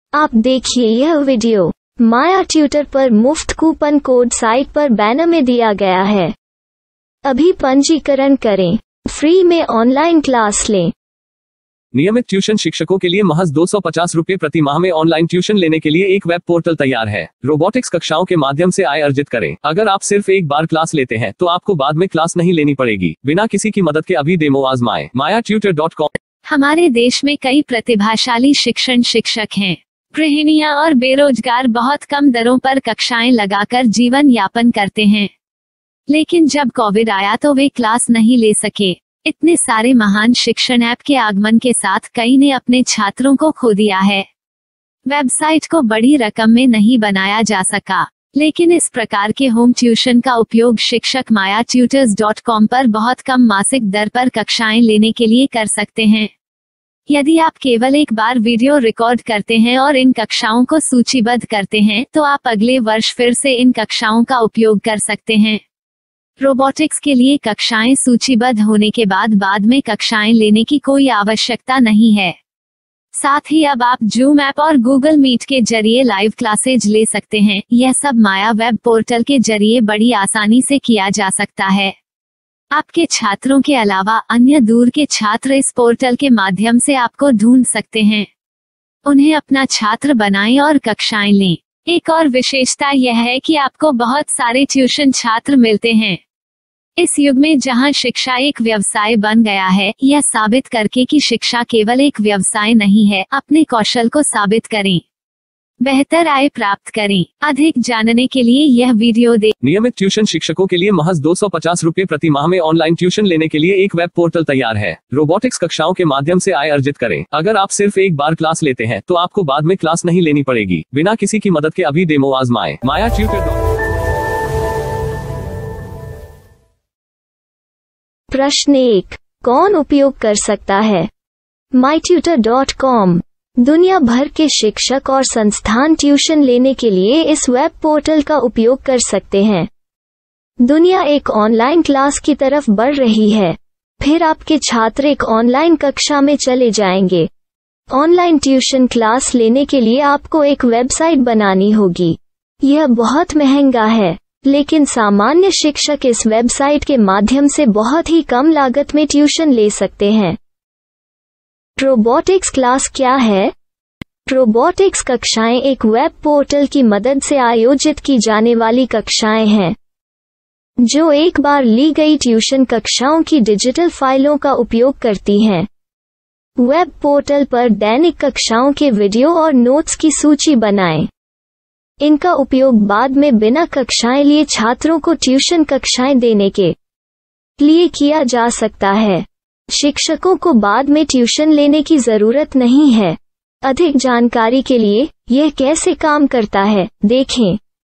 आप देखिए यह वीडियो माया ट्यूटर पर मुफ्त कूपन कोड साइट पर बैनर में दिया गया है। अभी पंजीकरण करें, फ्री में ऑनलाइन क्लास लें। नियमित ट्यूशन शिक्षकों के लिए महज 250 रुपये प्रति माह में ऑनलाइन ट्यूशन लेने के लिए एक वेब पोर्टल तैयार है। रोबोटिक्स कक्षाओं के माध्यम से आय अर्जित करें। अगर आप सिर्फ एक बार क्लास लेते हैं तो आपको बाद में क्लास नहीं लेनी पड़ेगी। बिना किसी की मदद के अभी डेमो आजमाएं। mayatutor.com। हमारे देश में कई प्रतिभाशाली शिक्षक हैं। गृहिणियां और बेरोजगार बहुत कम दरों पर कक्षाएं लगाकर जीवन यापन करते हैं, लेकिन जब कोविड आया तो वे क्लास नहीं ले सके। इतने सारे महान शिक्षण ऐप के आगमन के साथ कई ने अपने छात्रों को खो दिया है। वेबसाइट को बड़ी रकम में नहीं बनाया जा सका, लेकिन इस प्रकार के होम ट्यूशन का उपयोग शिक्षक mayatutors.com पर बहुत कम मासिक दर पर कक्षाएं लेने के लिए कर सकते हैं। यदि आप केवल एक बार वीडियो रिकॉर्ड करते हैं और इन कक्षाओं को सूचीबद्ध करते हैं तो आप अगले वर्ष फिर से इन कक्षाओं का उपयोग कर सकते हैं। रोबोटिक्स के लिए कक्षाएं सूचीबद्ध होने के बाद में कक्षाएं लेने की कोई आवश्यकता नहीं है। साथ ही अब आप जूम ऐप और गूगल मीट के जरिए लाइव क्लासेज ले सकते हैं। यह सब माया वेब पोर्टल के जरिए बड़ी आसानी से किया जा सकता है। आपके छात्रों के अलावा अन्य दूर के छात्र इस पोर्टल के माध्यम से आपको ढूंढ सकते हैं। उन्हें अपना छात्र बनाएं और कक्षाएं लें। एक और विशेषता यह है कि आपको बहुत सारे ट्यूशन छात्र मिलते हैं। इस युग में जहां शिक्षा एक व्यवसाय बन गया है, यह साबित करके कि शिक्षा केवल एक व्यवसाय नहीं है, अपने कौशल को साबित करें, बेहतर आय प्राप्त करें। अधिक जानने के लिए यह वीडियो देखें। नियमित ट्यूशन शिक्षकों के लिए महज 250 रुपये प्रति माह में ऑनलाइन ट्यूशन लेने के लिए एक वेब पोर्टल तैयार है। रोबोटिक्स कक्षाओं के माध्यम से आय अर्जित करें। अगर आप सिर्फ एक बार क्लास लेते हैं तो आपको बाद में क्लास नहीं लेनी पड़ेगी। बिना किसी की मदद के अभी डेमो आजमाएं। mayatutor.com। प्रश्न 1, कौन उपयोग कर सकता है? mytutor.com दुनिया भर के शिक्षक और संस्थान ट्यूशन लेने के लिए इस वेब पोर्टल का उपयोग कर सकते हैं। दुनिया एक ऑनलाइन क्लास की तरफ बढ़ रही है। फिर आपके छात्र एक ऑनलाइन कक्षा में चले जाएंगे। ऑनलाइन ट्यूशन क्लास लेने के लिए आपको एक वेबसाइट बनानी होगी। यह बहुत महंगा है, लेकिन सामान्य शिक्षक इस वेबसाइट के माध्यम से बहुत ही कम लागत में ट्यूशन ले सकते हैं। रोबोटिक्स क्लास क्या है? रोबोटिक्स कक्षाएं एक वेब पोर्टल की मदद से आयोजित की जाने वाली कक्षाएं हैं, जो एक बार ली गई ट्यूशन कक्षाओं की डिजिटल फाइलों का उपयोग करती हैं। वेब पोर्टल पर दैनिक कक्षाओं के वीडियो और नोट्स की सूची बनाएं। इनका उपयोग बाद में बिना कक्षाएं लिए छात्रों को ट्यूशन कक्षाएं देने के लिए किया जा सकता है। शिक्षकों को बाद में ट्यूशन लेने की जरूरत नहीं है। अधिक जानकारी के लिए यह कैसे काम करता है, देखें।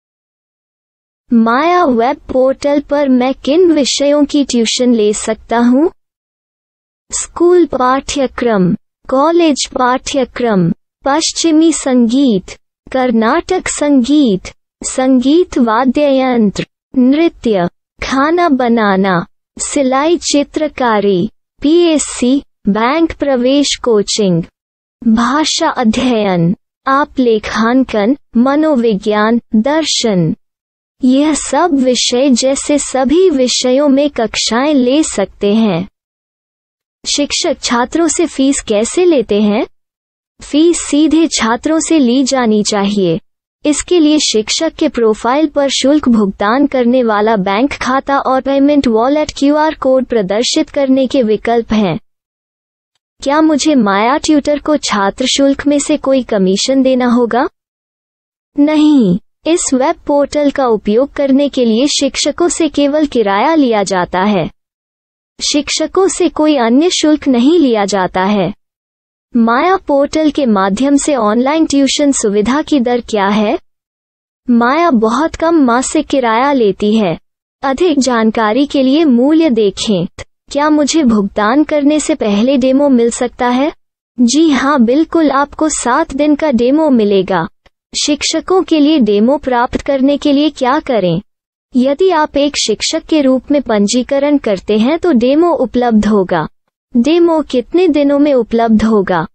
माया वेब पोर्टल पर मैं किन विषयों की ट्यूशन ले सकता हूँ? स्कूल पाठ्यक्रम, कॉलेज पाठ्यक्रम, पश्चिमी संगीत, कर्नाटक संगीत, संगीत वाद्य यंत्र, नृत्य, खाना बनाना, सिलाई चित्रकारी, PSC, बैंक प्रवेश कोचिंग, भाषा अध्ययन, आप लेखांकन, मनोविज्ञान, दर्शन। यह सब विषय जैसे सभी विषयों में कक्षाएं ले सकते हैं। शिक्षक छात्रों से फीस कैसे लेते हैं? फीस सीधे छात्रों से ली जानी चाहिए। इसके लिए शिक्षक के प्रोफाइल पर शुल्क भुगतान करने वाला बैंक खाता और पेमेंट वॉलेट QR कोड प्रदर्शित करने के विकल्प हैं। क्या मुझे माया ट्यूटर को छात्र शुल्क में से कोई कमीशन देना होगा? नहीं, इस वेब पोर्टल का उपयोग करने के लिए शिक्षकों से केवल किराया लिया जाता है। शिक्षकों से कोई अन्य शुल्क नहीं लिया जाता है। माया पोर्टल के माध्यम से ऑनलाइन ट्यूशन सुविधा की दर क्या है? माया बहुत कम मासिक किराया लेती है। अधिक जानकारी के लिए मूल्य देखें। क्या मुझे भुगतान करने से पहले डेमो मिल सकता है? जी हाँ, बिल्कुल, आपको 7 दिन का डेमो मिलेगा। शिक्षकों के लिए डेमो प्राप्त करने के लिए क्या करें? यदि आप एक शिक्षक के रूप में पंजीकरण करते हैं तो डेमो उपलब्ध होगा। डेमो कितने दिनों में उपलब्ध होगा?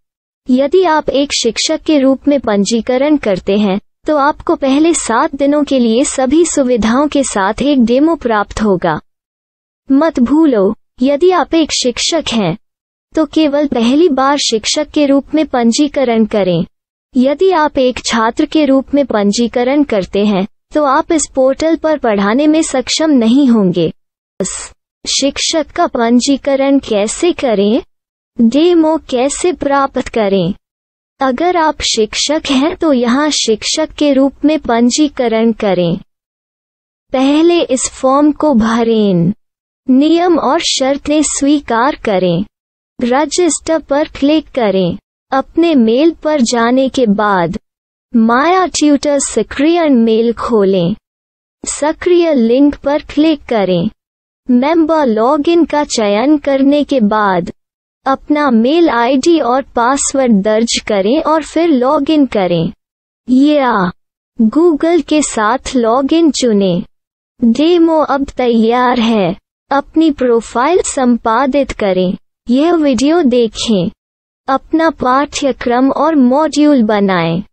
यदि आप एक शिक्षक के रूप में पंजीकरण करते हैं तो आपको पहले 7 दिनों के लिए सभी सुविधाओं के साथ एक डेमो प्राप्त होगा। मत भूलो, यदि आप एक शिक्षक हैं तो केवल पहली बार शिक्षक के रूप में पंजीकरण करें। यदि आप एक छात्र के रूप में पंजीकरण करते हैं तो आप इस पोर्टल पर पढ़ाने में सक्षम नहीं होंगे। शिक्षक का पंजीकरण कैसे करें? डेमो कैसे प्राप्त करें? अगर आप शिक्षक हैं तो यहाँ शिक्षक के रूप में पंजीकरण करें। पहले इस फॉर्म को भरें। नियम और शर्तें स्वीकार करें। रजिस्टर पर क्लिक करें। अपने मेल पर जाने के बाद माया ट्यूटर सक्रिय मेल खोलें। सक्रिय लिंक पर क्लिक करें। मेंबर लॉगिन का चयन करने के बाद अपना मेल आईडी और पासवर्ड दर्ज करें और फिर लॉगिन करें या गूगल के साथ लॉगिन चुनें। डेमो अब तैयार है। अपनी प्रोफाइल संपादित करें। यह वीडियो देखें। अपना पाठ्यक्रम और मॉड्यूल बनाएं।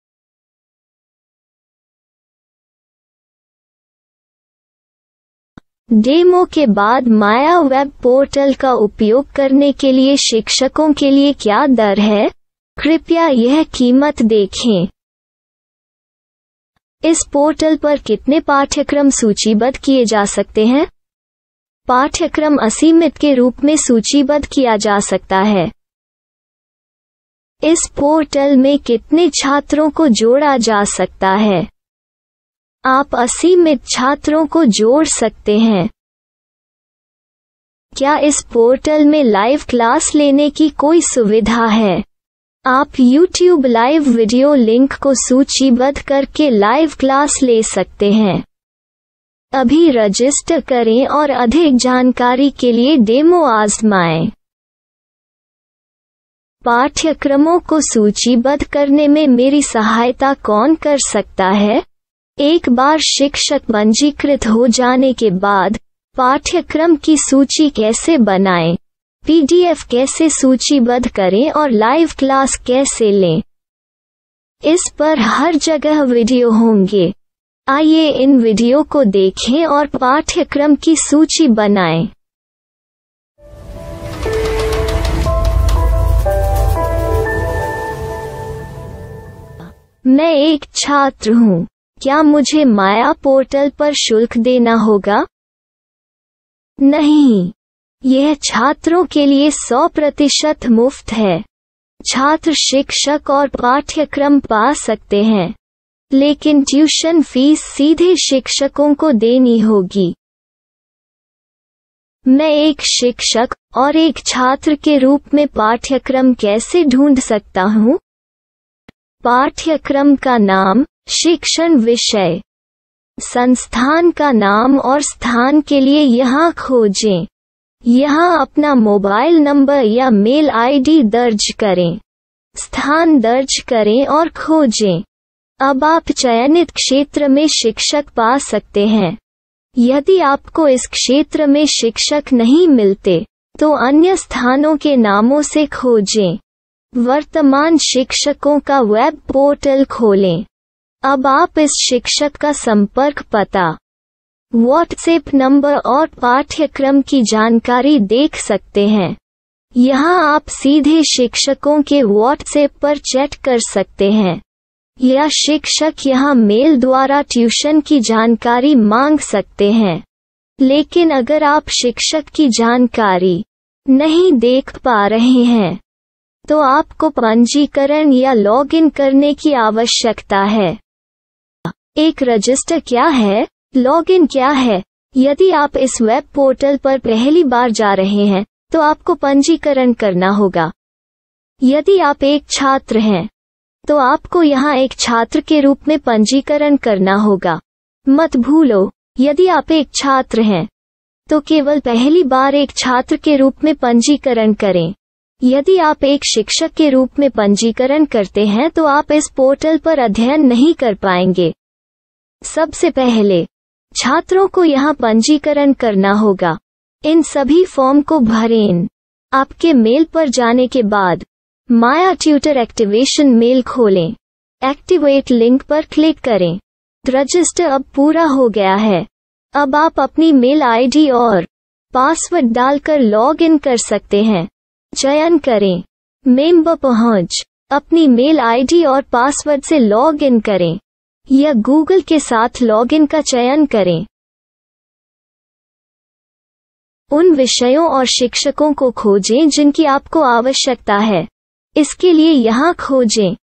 डेमो के बाद माया वेब पोर्टल का उपयोग करने के लिए शिक्षकों के लिए क्या दर है? कृपया यह कीमत देखें। इस पोर्टल पर कितने पाठ्यक्रम सूचीबद्ध किए जा सकते हैं? पाठ्यक्रम असीमित के रूप में सूचीबद्ध किया जा सकता है। इस पोर्टल में कितने छात्रों को जोड़ा जा सकता है? आप असीमित छात्रों को जोड़ सकते हैं। क्या इस पोर्टल में लाइव क्लास लेने की कोई सुविधा है? आप YouTube लाइव वीडियो लिंक को सूचीबद्ध करके लाइव क्लास ले सकते हैं। अभी रजिस्टर करें और अधिक जानकारी के लिए डेमो आजमाएं। पाठ्यक्रमों को सूचीबद्ध करने में मेरी सहायता कौन कर सकता है? एक बार शिक्षक पंजीकृत हो जाने के बाद पाठ्यक्रम की सूची कैसे बनाएं, PDF कैसे सूचीबद्ध करें और लाइव क्लास कैसे लें, इस पर हर जगह वीडियो होंगे। आइए इन वीडियो को देखें और पाठ्यक्रम की सूची बनाएं। मैं एक छात्र हूँ। क्या मुझे माया पोर्टल पर शुल्क देना होगा? नहीं, यह छात्रों के लिए 100% मुफ्त है। छात्र शिक्षक और पाठ्यक्रम पा सकते हैं, लेकिन ट्यूशन फीस सीधे शिक्षकों को देनी होगी। मैं एक शिक्षक और एक छात्र के रूप में पाठ्यक्रम कैसे ढूंढ सकता हूँ? पाठ्यक्रम का नाम, शिक्षण विषय, संस्थान का नाम और स्थान के लिए यहाँ खोजें। यहाँ अपना मोबाइल नंबर या मेल आईडी दर्ज करें। स्थान दर्ज करें और खोजें। अब आप चयनित क्षेत्र में शिक्षक पा सकते हैं। यदि आपको इस क्षेत्र में शिक्षक नहीं मिलते तो अन्य स्थानों के नामों से खोजें। वर्तमान शिक्षकों का वेब पोर्टल खोलें। अब आप इस शिक्षक का संपर्क पता, व्हाट्सएप नंबर और पाठ्यक्रम की जानकारी देख सकते हैं। यहाँ आप सीधे शिक्षकों के व्हाट्सएप पर चैट कर सकते हैं या शिक्षक यहाँ मेल द्वारा ट्यूशन की जानकारी मांग सकते हैं। लेकिन अगर आप शिक्षक की जानकारी नहीं देख पा रहे हैं तो आपको पंजीकरण या लॉगिन करने की आवश्यकता है। एक रजिस्टर क्या है? लॉगिन क्या है? यदि आप इस वेब पोर्टल पर पहली बार जा रहे हैं तो आपको पंजीकरण करना होगा। यदि आप एक छात्र हैं तो आपको यहाँ एक छात्र के रूप में पंजीकरण करना होगा। मत भूलो, यदि आप एक छात्र हैं तो केवल पहली बार एक छात्र के रूप में पंजीकरण करें। यदि आप एक शिक्षक के रूप में पंजीकरण करते हैं तो आप इस पोर्टल पर अध्ययन नहीं कर पाएंगे। सबसे पहले छात्रों को यहाँ पंजीकरण करना होगा। इन सभी फॉर्म को भरें। आपके मेल पर जाने के बाद माया ट्यूटर एक्टिवेशन मेल खोलें। एक्टिवेट लिंक पर क्लिक करें। रजिस्टर अब पूरा हो गया है। अब आप अपनी मेल आईडी और पासवर्ड डालकर लॉग इन कर सकते हैं। चयन करें मेंबर पहुंच। अपनी मेल आईडी और पासवर्ड से लॉग इन करें या गूगल के साथ लॉग इन का चयन करें। उन विषयों और शिक्षकों को खोजें जिनकी आपको आवश्यकता है। इसके लिए यहाँ खोजें।